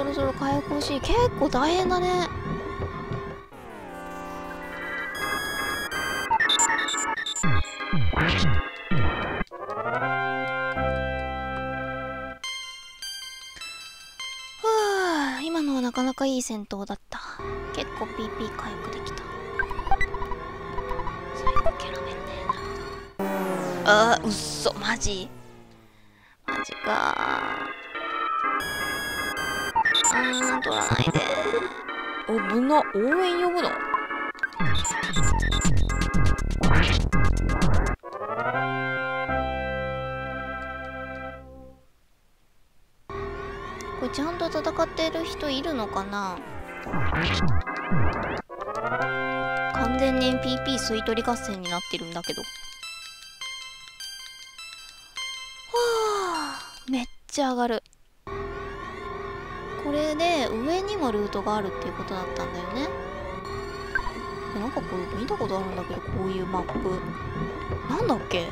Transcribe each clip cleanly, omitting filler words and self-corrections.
そろそろ回復欲しい。結構大変だね。今のはなかなかいい戦闘だった。結構 PP 回復できた。最後キャラメルね。なるほど。うっそ、マジか取らないで。危な。応援呼ぶの？これちゃんと戦ってる人いるのかな？完全に PP 吸い取り合戦になってるんだけど。めっちゃ上がる。これで上にもルートがあるっていうことだったんだよね。なんかこれ見たことあるんだけど、こういうマップなんだっけ。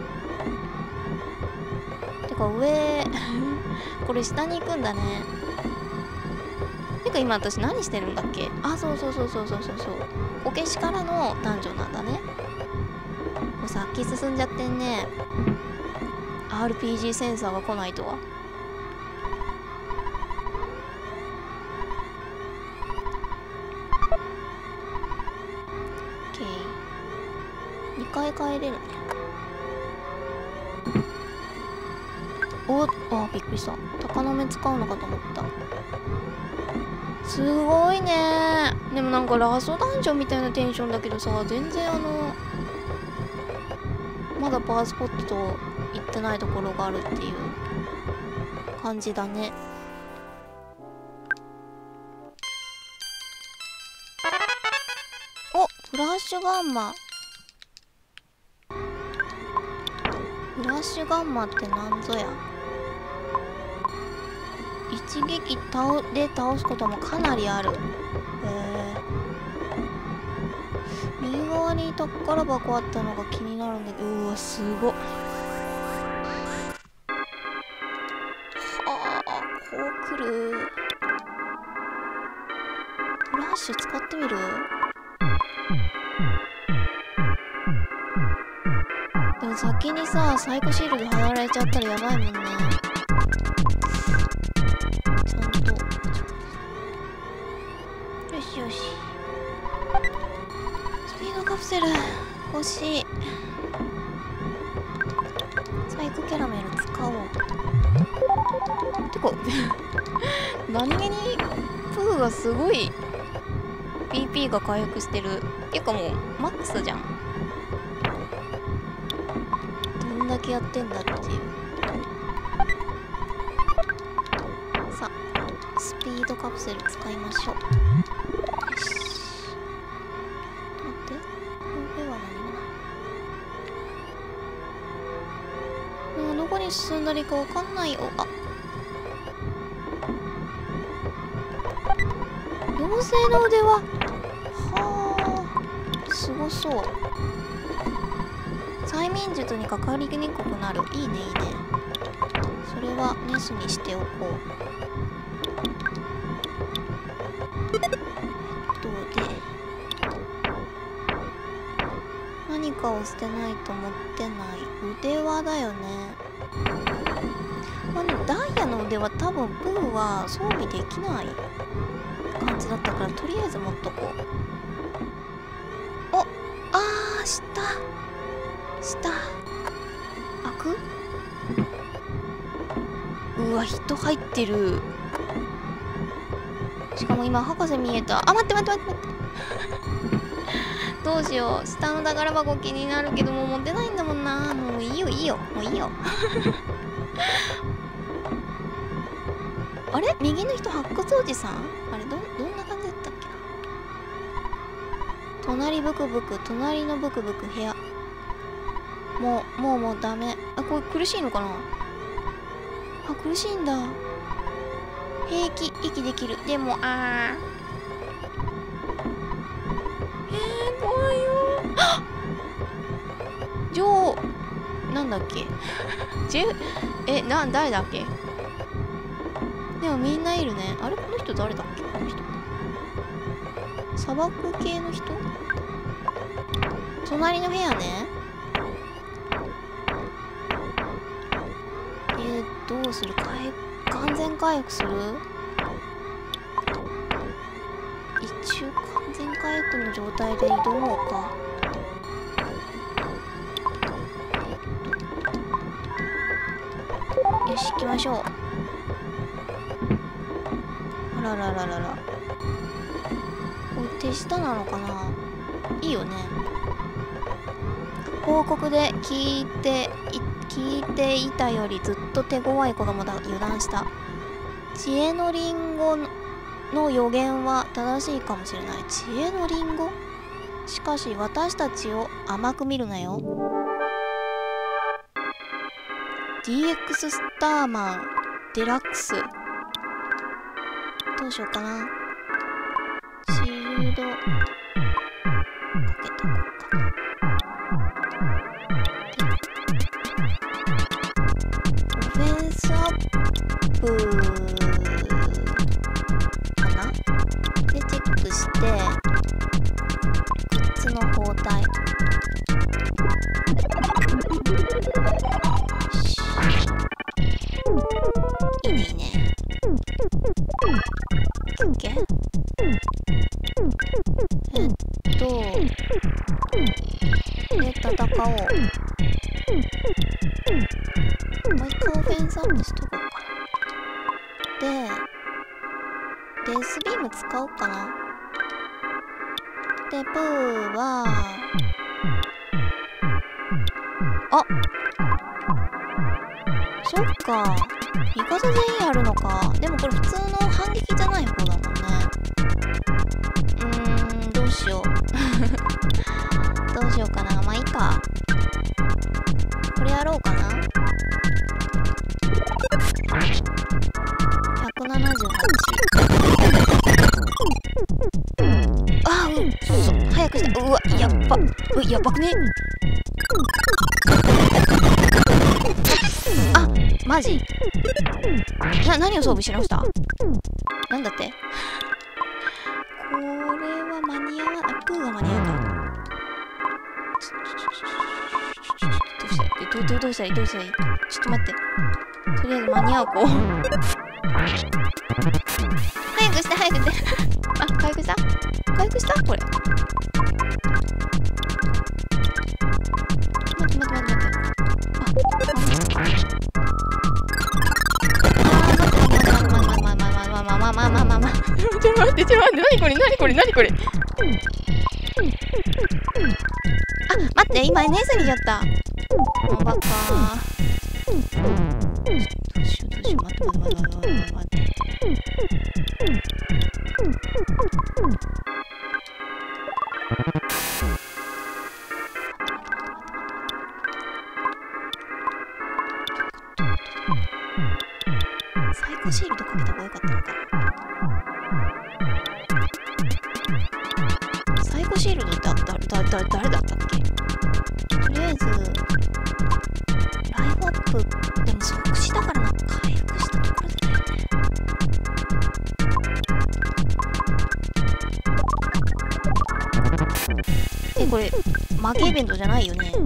てか上これ下に行くんだね。てか今私何してるんだっけ。そうこけしからのダンジョンなんだね。もう先進んじゃってんね。RPG センサーが来ないとは。2回帰れるね。びっくりした。鷹の目使うのかと思った。すごいね。でもなんかラストダンジョンみたいなテンションだけどさ、全然まだパワースポットと行ってないところがあるっていう感じだね。フラッシュガンマ。フラッシュガンマってなんぞや。一撃で倒すこともかなりある。右側に宝箱あったのが気になるんだけど、うわすごっ。こう来る。フラッシュ使ってみる？でも先にさ、サイコシールド貼られちゃったらやばいもんね。ちゃんとよしよし。スピードカプセル欲しい。サイコキャラメル使おう。てか何気にプーがすごい PP が回復してる。っていうかもうマックスじゃん。どんだけやってんだっていう。さあスピードカプセル使いましょう。よし、待って、上は何もない。どこに進んだらいいかわかんないよ。妖精の腕輪。すごそう。催眠術にかかりにくくなる。いいねいいね。それはネスにしておこう。何かを捨てないと持ってない腕輪だよね。でもダイヤの腕輪多分プーは装備できない感じだったから、とりあえず持っとこう。下開く？うわ、人入ってる。しかも今博士見えた。待ってどうしよう。下の宝箱気になるけどもう持ってないんだもんな。もういいよもういいよあれ、右の人発掘おじさん？あれどんな感じだったっけな。隣ブクブク、隣のブクブク部屋。もうダメ。これ苦しいのかな。苦しいんだ。平気、息できる。でも怖いよ。女王なんだっけ誰だっけ。 でもみんないるね。あれこの人誰だっけ、この人。砂漠系の人？隣の部屋ね。どうする？完全回復する？一応完全回復の状態で挑もうか。よし、行きましょう。あららららら。これ手下なのかな？いいよね。報告で聞いていたよりずっと手強い子供だ。油断した。知恵のリンゴの予言は正しいかもしれない。知恵のリンゴ？しかし私たちを甘く見るなよ。DX スターマンデラックス。どうしようかな。シールドかけとこうか。オフェンスアップかなでチェックしてグッズの包帯。いいねいいね。オッケー。で戦おう。もう一回オフェンスアップしとこうかな。でレースビーム使おうかな。でプーはそっか、味方全員あるのか。でもこれ普通の反撃じゃない方だもんね。どうしようどうしようかな。まあいいか。これやろうかな。178。早くして。うわ、やっば。やばくね。マジ？何を装備し直した？なんだって？これは間に合わない。プーが間に合うか。どうしたらいい？ちょっと待って。とりあえず間に合う子。早くして。回復したこれ。待って。ちょっと待って、何これ。待って、今 NS にしちゃった。もうバカ。どうしよう。待って。サイコシールドかけた方がよかったのかな。サイコシールドって誰だったっけ？とりあえずライフアップ。でも即死だからな。回復したところでだよね。これ負けイベントじゃないよね。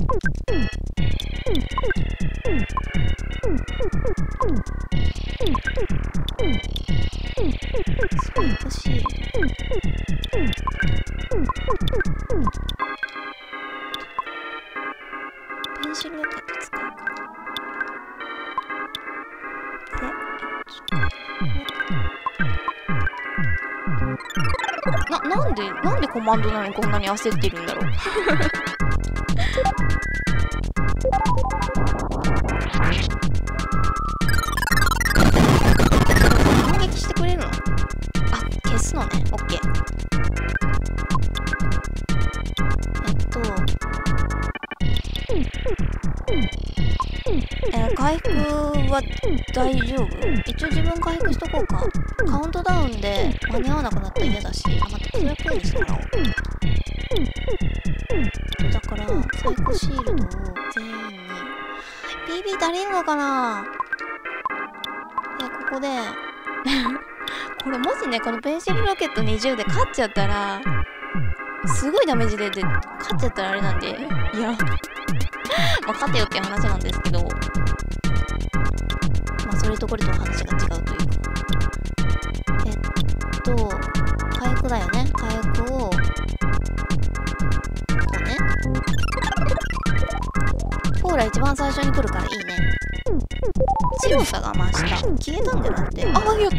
サイコシールド。ペンシルロケット使うかな。なんでコマンドなのにこんなに焦ってるんだろう。反撃してくれるの？消すのね。オッケー。回復は大丈夫？一応自分回復しとこうか。カウントダウンで間に合わなくなったら嫌だし。待って、それはプーにしてもらおう。だからサイコシールドを全員に PB 足りんのかな。ここでこれもしね、このペンシルロケット20で勝っちゃったら、すごいダメージ出て、勝っちゃったらあれなんで、いや、まあ勝てよっていう話なんですけど、まあそれとこれと話が違うというか。火薬だよね。火薬を、こうね。ほら、一番最初に来るからいいね。強さが増した。消えたんだよだって。ああ、やった。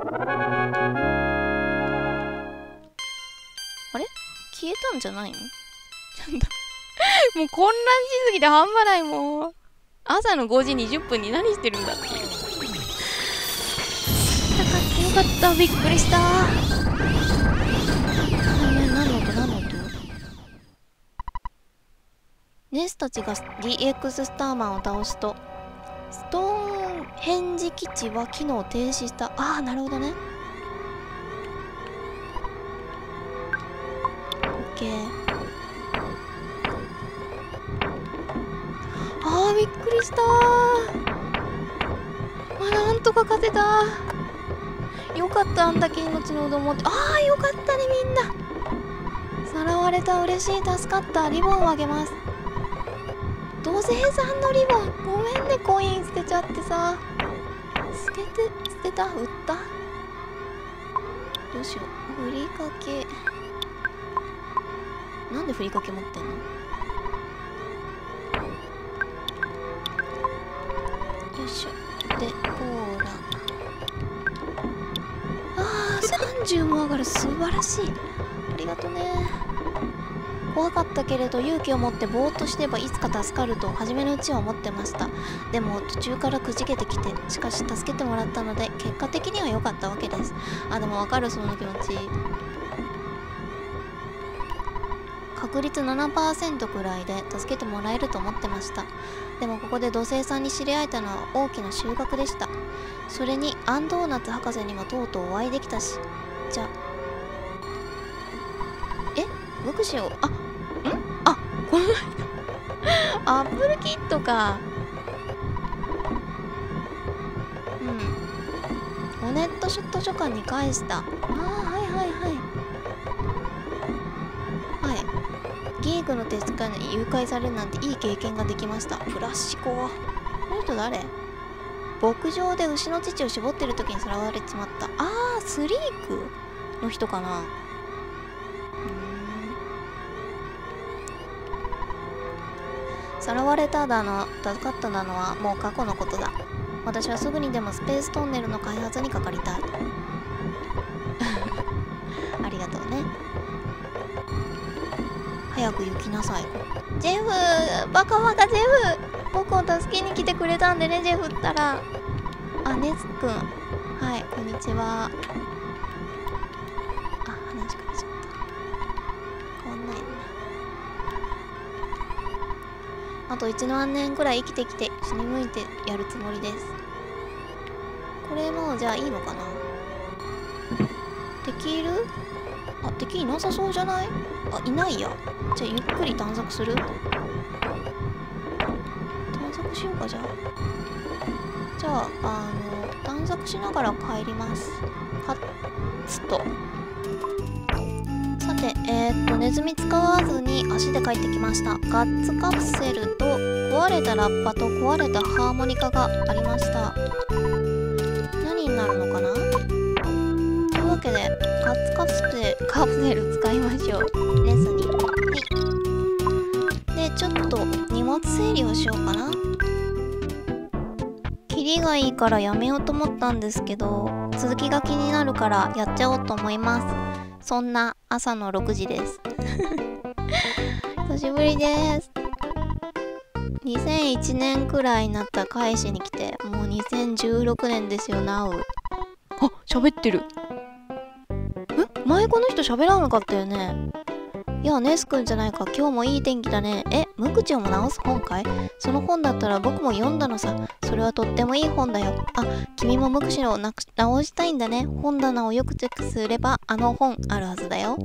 あれ消えたんじゃないの？ちょっともう混乱しすぎて半端ない。もう朝の5時20分に何してるんだっていう。よかった、びっくりした。何の音ネスたちが DX スターマンを倒すとストーンヘンジ基地は機能停止した。ああ、なるほどね。オッケー。ああ、びっくりしたー。まあ、なんとか勝てた。よかった、あんだけ命のうどん持って。ああ、よかったね、みんな。さらわれた、嬉しい、助かった。リボンをあげます。土星さんのリボン、ごめんね、コイン捨てちゃってさ。捨てた、売った。どうしよう。ふりかけ。なんでふりかけ持ってんの？よいしょ。で、コーラ。30も上がる、素晴らしい。ありがとね。怖かったけれど勇気を持ってぼーっとしてればいつか助かると初めのうちは思ってました。でも途中からくじけてきて、しかし助けてもらったので結果的には良かったわけです。あ、でもわかる、その気持ち。確率 7% くらいで助けてもらえると思ってました。でもここで土星さんに知り合えたのは大きな収穫でした。それにアンドーナツ博士にもとうとうお会いできたし。じゃムクシを、この間アップルキットか。オネットショット書館に返した。はい。ギークの手使いに誘拐されるなんていい経験ができました。フラッシコ。この人誰？牧場で牛の乳を絞ってる時にさらわれちまった。スリークの人かな。さらわれただの、助かっただのはもう過去のことだ。私はすぐにでもスペーストンネルの開発にかかりたい。ありがとうね。早く行きなさい。ジェフ、バカジェフ、僕を助けに来てくれたんでね、ジェフったら。ネスくん。はい、こんにちは。話しかけちゃった。変わんないよね。あと1万年くらい生きてきて死に向いてやるつもりです。これもじゃあいいのかな。敵いる？敵いなさそうじゃない？いないや。じゃあゆっくり探索する？探索しようか。じゃあ探索しながら帰ります。カッツと。さて、ネズミ使わずに足で帰ってきました。ガッツカプセルと壊れたラッパと壊れたハーモニカがありました。何になるのかな？というわけで、ガッツカプセル使いましょう。ネズに。はい。で、ちょっと荷物整理をしようかな。キリがいいからやめようと思ったんですけど、続きが気になるからやっちゃおうと思います。そんな朝の6時です。久しぶりです。2001年くらいになった返しに来て、もう2016年ですよ、なう。喋ってる。前この人喋らなかったよね。いや、ネスくんじゃないか。今日もいい天気だね。無口をも直す本かい？その本だったら僕も読んだのさ。それはとってもいい本だよ。君も無口を直したいんだね。本棚をよくチェックすればあの本あるはずだよ。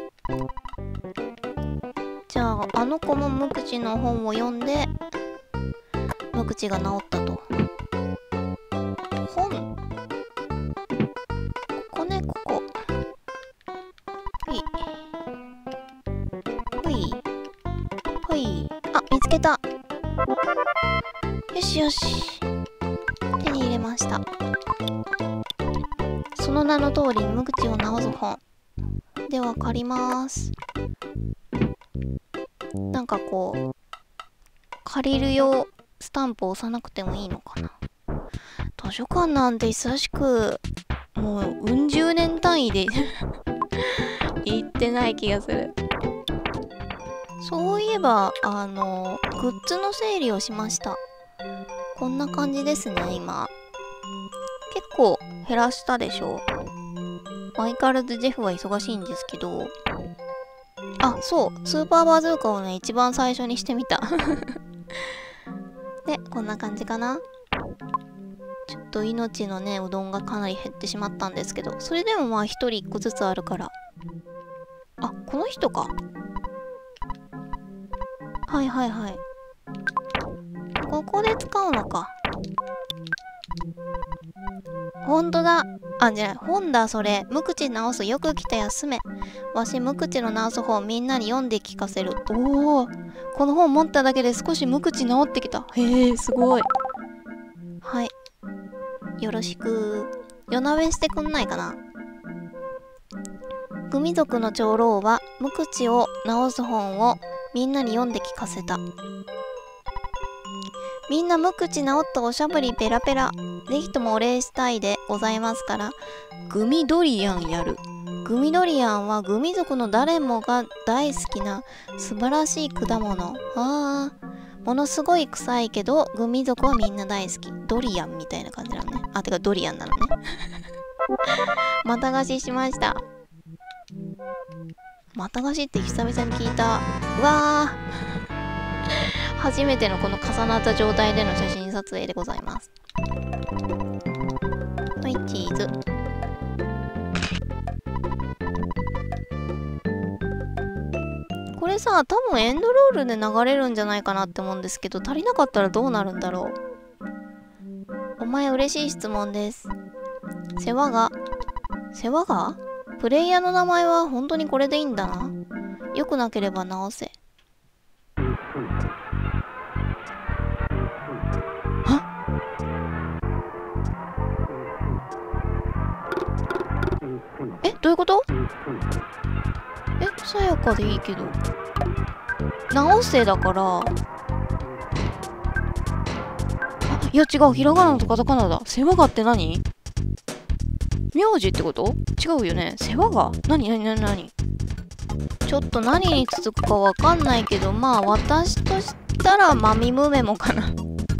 じゃあ、あの子も無口の本を読んで、無口が治ったと。本よしよし。手に入れました。その名の通り無口を直す本。では借ります。なんかこう、借りる用スタンプを押さなくてもいいのかな。図書館なんて久しく、もううん十年単位で行ってない気がする。そういえば、グッズの整理をしました。こんな感じですね、今。結構減らしたでしょ。相変わらずジェフは忙しいんですけど。あ、そう。スーパーバズーカをね、一番最初にしてみた。で、こんな感じかな。ちょっと命のね、うどんがかなり減ってしまったんですけど、それでもまあ一人一個ずつあるから。あ、この人か。はいはいはい。ここで使うのか。ほんとだ。あ、じゃない、本だ、それ。無口直す。よく来た休め。わし、無口の直す本みんなに読んで聞かせる。おお。この本持っただけで少し無口直ってきた。へえ、すごい。はい。よろしく。夜なべしてくんないかな。グミ族の長老は無口を直す本をみんなに読んで聞かせた。みんな無口直ったおしゃぶりペラペラ。ぜひともお礼したいでございますから、グミドリアンやる。グミドリアンはグミ族の誰もが大好きな素晴らしい果物。ものすごい臭いけど、グミ族はみんな大好き。ドリアンみたいな感じなのね。あ、てかドリアンなのね。また貸ししました。また貸しって久々に聞いた。うわー。初めてのこの重なった状態での写真撮影でございます。はい、チーズ。これさ、多分エンドロールで流れるんじゃないかなって思うんですけど、足りなかったらどうなるんだろう。お前嬉しい質問です。世話がプレイヤーの名前は本当にこれでいいんだな。よくなければ直せ。どういうこと？さやかでいいけど。直せだから。いや違う。ひらがなとカタカナだ。世話がって何？名字ってこと？違うよね。世話が？何？ちょっと何に続くかわかんないけど、まあ私としたらマミムメモかな。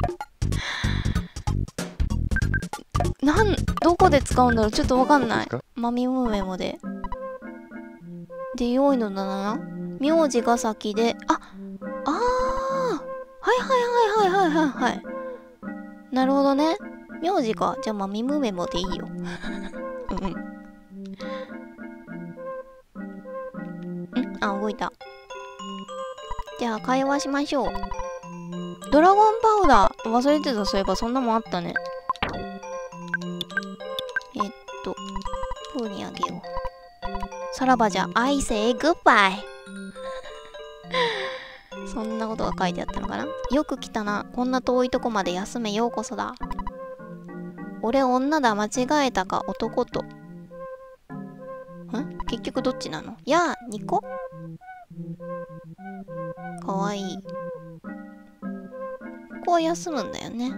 どこで使うんだろう、ちょっとわかんない。マミムメモで。で、良いのだな。名字が先で、はい。なるほどね。名字か。じゃあマミムメモでいいよ。動いた。じゃあ会話しましょう。ドラゴンパウダー。忘れてた、そういえばそんなもんあったね。プーにあげよう。さらばじゃ、I say goodbye。そんなことが書いてあったのかな。よく来たな。こんな遠いとこまで休めようこそだ。俺女だ。間違えたか。男と。結局どっちなの？やあ、ニコ？かわいい。ここは休むんだよね。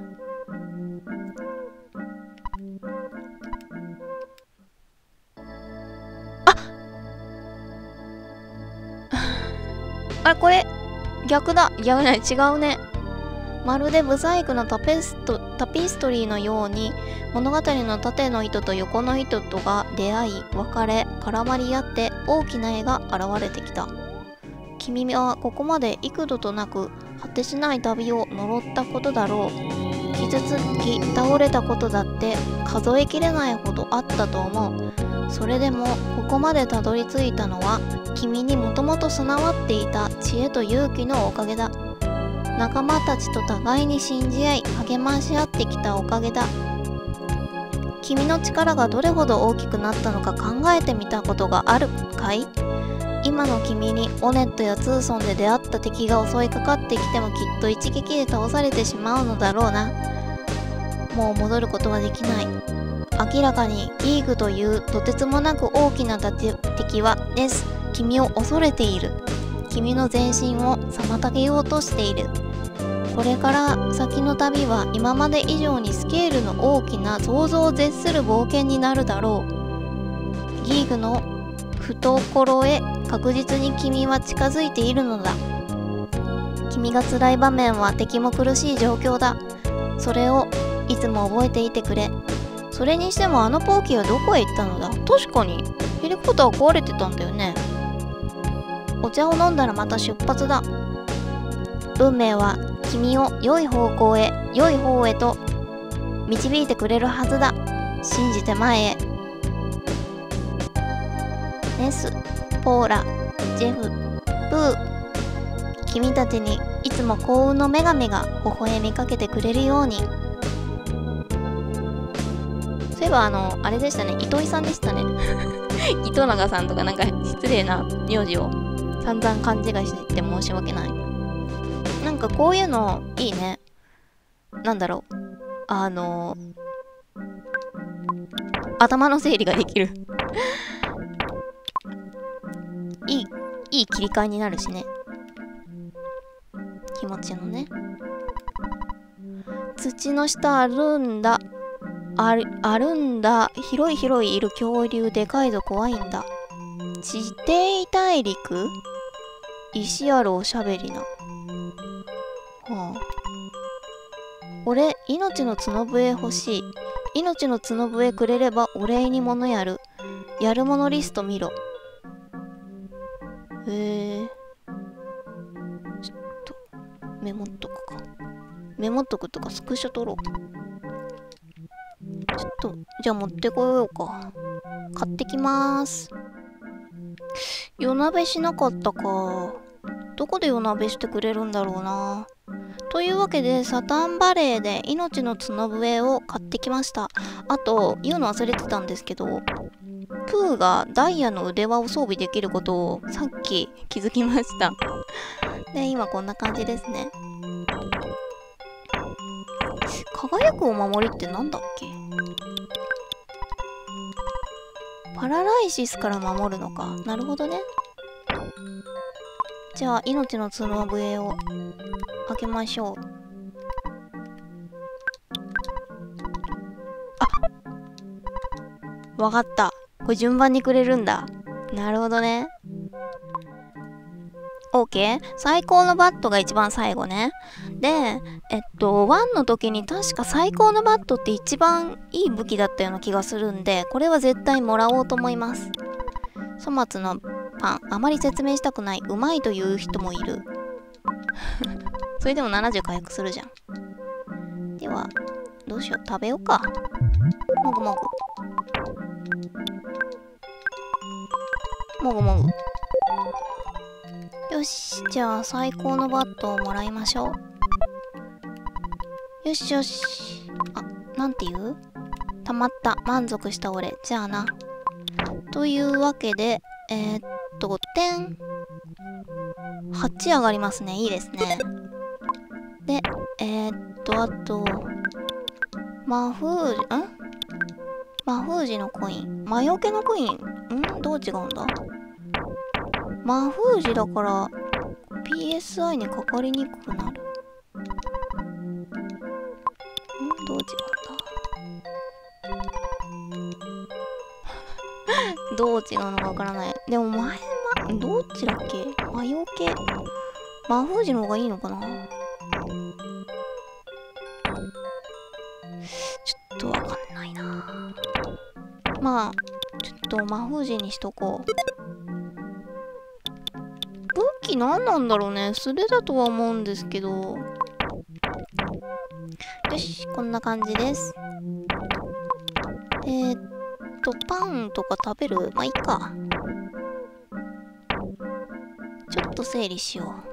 あれこれ逆だ。違うね。まるでブサイクなタピストリーのように物語の縦の糸と横の糸とが出会い別れ絡まり合って大きな絵が現れてきた。君はここまで幾度となく果てしない旅を呪ったことだろう。傷つき倒れたことだって数えきれないほどあったと思う。それでもここまでたどり着いたのは君にもともと備わっていた知恵と勇気のおかげだ。仲間たちと互いに信じ合い励まし合ってきたおかげだ。君の力がどれほど大きくなったのか考えてみたことがあるかい？ 今の君にオネットやツーソンで出会った敵が襲いかかってきてもきっと一撃で倒されてしまうのだろうな。もう戻ることはできない。明らかにギーグというとてつもなく大きな敵はネス、君を恐れている。君の前進を妨げようとしている。これから先の旅は今まで以上にスケールの大きな想像を絶する冒険になるだろう。ギーグの懐へ確実に君は近づいているのだ。君が辛い場面は敵も苦しい状況だ。それをいつも覚えていてくれ。それにしてもあのポーキーはどこへ行ったのだ。確かにヘリコプターは壊れてたんだよね。お茶を飲んだらまた出発だ。運命は君を良い方向へ、良い方へと導いてくれるはずだ。信じて前へ。ネス、ポーラ、ジェフ、ブー。君たちにいつも幸運の女神が微笑みかけてくれるように。そういえばあれでしたね。糸井さんでしたね。糸永さんとかなんか失礼な名字を散々勘違いして申し訳ない。なんかこういうのいいね。なんだろう。頭の整理ができる。いい切り替えになるしね。気持ちのね。土の下あるんだ。あるんだ。広いいる恐竜でかいぞ怖いんだ。地底大陸石あるおしゃべりな。はあ。俺、命の角笛欲しい。命の角笛くれればお礼に物やる。やるものリスト見ろ。ちょっと、メモっとくか。メモっとくとかスクショ撮ろう。ちょっと、じゃあ持ってこようか。買ってきまーす。夜鍋しなかったか。どこで夜鍋してくれるんだろうな。というわけで、サタンバレーで命の角笛を買ってきました。あと、言うの忘れてたんですけど、プーがダイヤの腕輪を装備できることをさっき気づきました。で、今こんな感じですね。輝くお守りってなんだっけ？パラライシスから守るのか。なるほどね。じゃあ、命の角笛を開けましょう。あ！わかった。これ順番にくれるんだ。なるほどね。OK。最高のバットが一番最後ね。で、1の時に確か最高のバットって一番いい武器だったような気がするんで、これは絶対もらおうと思います。粗末のパン、あまり説明したくない。うまいという人もいる。それでも70回復するじゃん。では、どうしよう。食べようか。もぐもぐ。もぐもぐ。よし。じゃあ、最高のバットをもらいましょう。よしよし。あ、なんて言う？たまった。満足した俺。じゃあな。というわけで、点8上がりますね。いいですね。で、あと、魔封じのコイン。魔除けのコイン。どう違うんだ？魔封じだから、PSI にかかりにくくなる。どう違うんだ？どう違うのかわからない。でもどっちだっけ？魔除け。魔封じの方がいいのかな？ちょっとわかんないな。まあ、ちょっと魔封じにしとこう。武器何なんだろうね。素手だとは思うんですけど。よし、こんな感じです。パンとか食べる？まあ、いいか。ちょっと整理しよう。